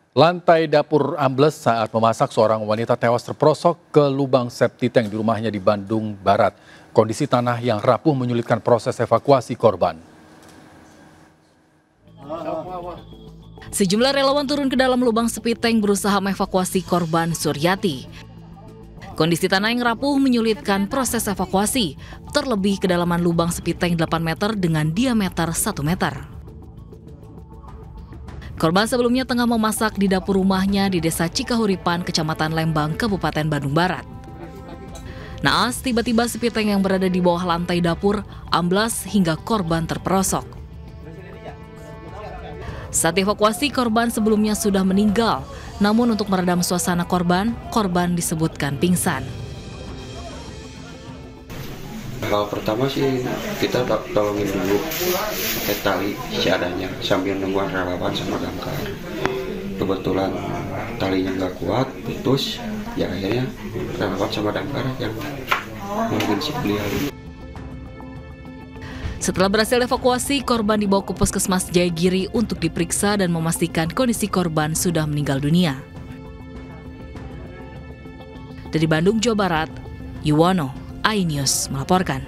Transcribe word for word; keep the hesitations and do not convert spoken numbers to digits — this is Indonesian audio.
Lantai dapur ambles saat memasak, seorang wanita tewas terperosok ke lubang septic tank di rumahnya di Bandung Barat. Kondisi tanah yang rapuh menyulitkan proses evakuasi korban. Sejumlah relawan turun ke dalam lubang septic tank berusaha mengevakuasi korban Suryati. Kondisi tanah yang rapuh menyulitkan proses evakuasi, terlebih kedalaman lubang septic tank delapan meter dengan diameter satu meter. Korban sebelumnya tengah memasak di dapur rumahnya di Desa Cikahuripan, Kecamatan Lembang, Kabupaten Bandung Barat. Naas, tiba-tiba septic tank yang berada di bawah lantai dapur amblas hingga korban terperosok. Saat evakuasi, korban sebelumnya sudah meninggal, namun untuk meredam suasana korban, korban disebutkan pingsan. Hal pertama sih kita tolongin dulu pakai tali seadanya sambil nungguan relawan sama damkar. Kebetulan talinya nggak kuat, putus, ya akhirnya relawan sama damkar yang mungkin si beliau. Setelah berhasil evakuasi, korban dibawa ke Puskesmas Jayagiri untuk diperiksa dan memastikan kondisi korban sudah meninggal dunia. Dari Bandung, Jawa Barat, Yuwono, iNews melaporkan.